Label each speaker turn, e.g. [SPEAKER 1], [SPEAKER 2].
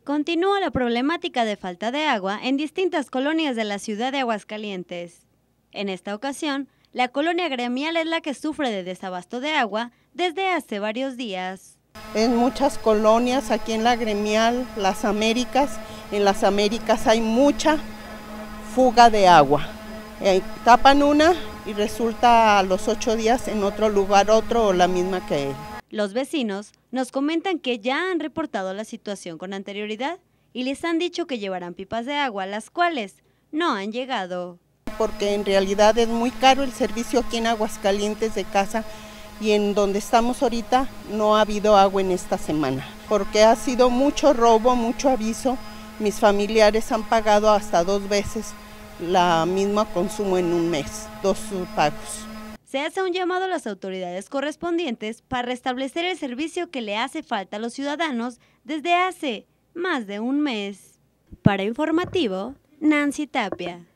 [SPEAKER 1] Continúa la problemática de falta de agua en distintas colonias de la ciudad de Aguascalientes. En esta ocasión, la colonia gremial es la que sufre de desabasto de agua desde hace varios días.
[SPEAKER 2] En muchas colonias, aquí en la gremial, Las Américas, en Las Américas hay mucha fuga de agua. Tapan una y resulta a los 8 días en otro lugar otro o la misma que él.
[SPEAKER 1] Los vecinos nos comentan que ya han reportado la situación con anterioridad y les han dicho que llevarán pipas de agua, las cuales no han llegado.
[SPEAKER 2] Porque en realidad es muy caro el servicio aquí en Aguascalientes de casa y en donde estamos ahorita no ha habido agua en esta semana. Porque ha sido mucho robo, mucho aviso. Mis familiares han pagado hasta 2 veces la misma consumo en un mes, 2 pagos.
[SPEAKER 1] Se hace un llamado a las autoridades correspondientes para restablecer el servicio que le hace falta a los ciudadanos desde hace más de un mes. Para Informativo, Nancy Tapia.